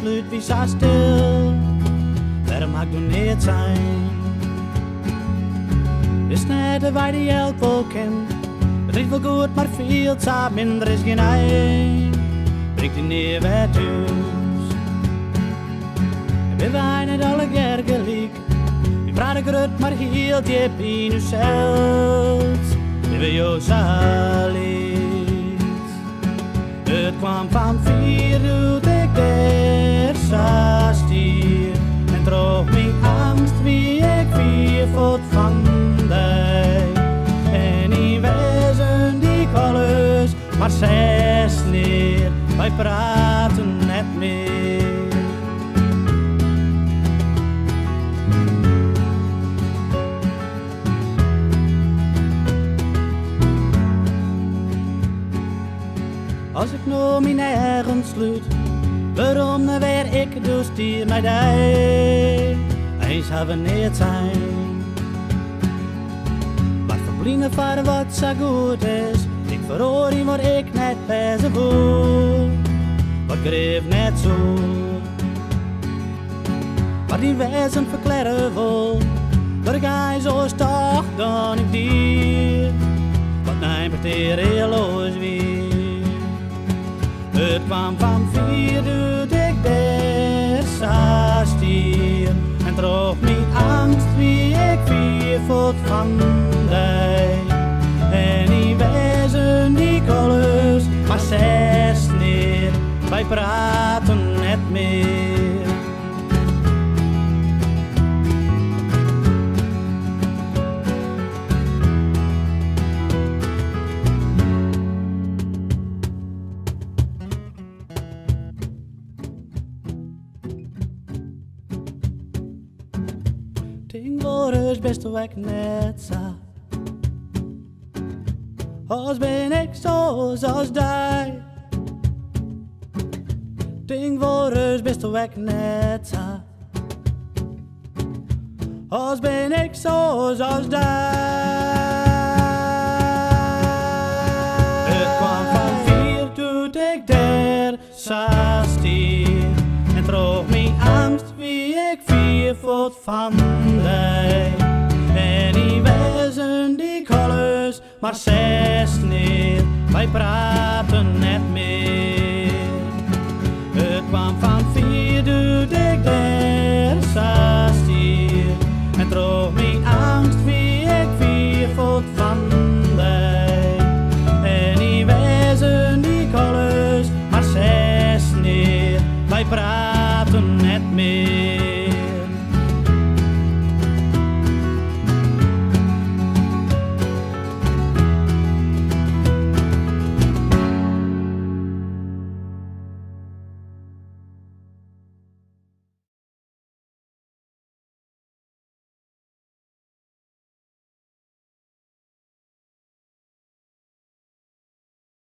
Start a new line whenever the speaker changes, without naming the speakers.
sluit wie zo stil. Waarom mag du niet zijn? Is net waar die elk wel kent. Het is wel goed, maar veel te minder is geen ei. Breng die neer bij thuis. We zijn het alle keer gelijk. We praten groot, maar heel diep in uzelf. We willen jou zalig. Het kwam van 4 uur, ik der zo stier. En droeg mijn angst wie ik 4 voet van die. En die wezen die alles, maar 6 neer. Wij praten net meer. Als ik nou mijn eigen sluit, waarom dan weer ik dus die met die? Eens hebben we niet zijn. Maar verblinden voor wat zo goed is, ik verhoor die wat ik net bij ze voel. Wat greep net zo. Maar die wezen verklaren vol, dat ik hij zo stag dan ik die. Wat neemt er heel los weer. Het kwam van 4 uur, ik der zo stier. En droeg mijn angst wie ik 4 voet van die. En die wezen die alles, maar 6 neer. Wij praten net meer. Tegenwoordig best wel ik net zo. Als ben ik zo zoals die. Tegenwoordig best wel ik net zo. Als ben ik zo zoals die. Het kwam van 4 toen ik der zo stier. En droeg mijn angst wie ik 4 voet van die. En die wezen die alles, maar 6 neer. Wij praten net meer. Het kwam van 4 uur, ik der zo stier. En droeg mijn angst wie ik 4 voet van die. En die wezen die alles, maar 6 neer. Wij praten net meer.